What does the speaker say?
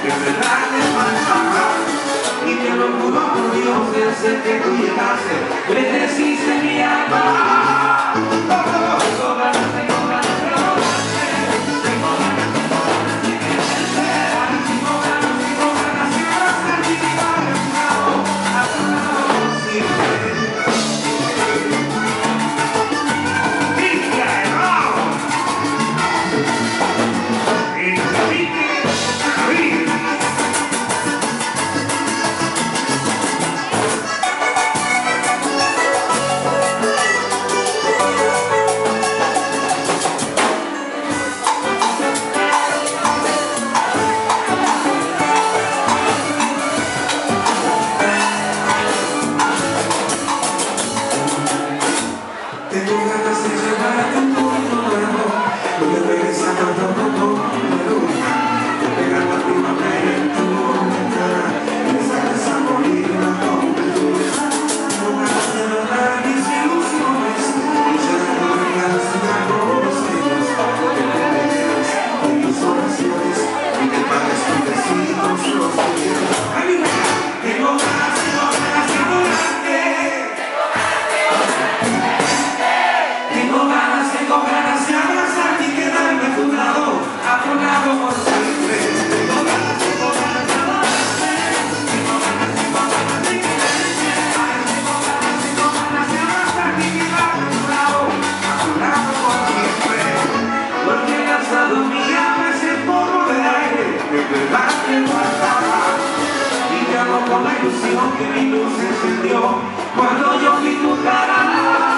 que en verdad te faltaba. Y te lo juro por Dios, desde que tú llegaste, me deciste mi alma. Tengo ganas de cobrarte, tengo ganas de quererte, tengo ganas de abrazar mi vida a tu lado siempre. Tengo ganas de llevarte un mundo nuevo, donde regresando todo nuevo, de pegar la primavera en tu ventana, y sales a morir la juventud. Tengo ganas de lograr mis ilusiones, y llenar de regalos y amores míos, que me dejes en tus oraciones, y que pagues tus besitos los tuyos. Tengo ganas de adorarte. Tengo ganas de abrazarte y quedarme a tu lado por siempre. Tengo ganas de adorarte. Tengo ganas de quererte. Tengo ganas de abrazarte y quedarme a tu lado por siempre. Porque has dado mi alma ese polvo de aire que en verdad te faltaba. Y te amo con la ilusión que mi luz encendió cuando yo vi tu cara.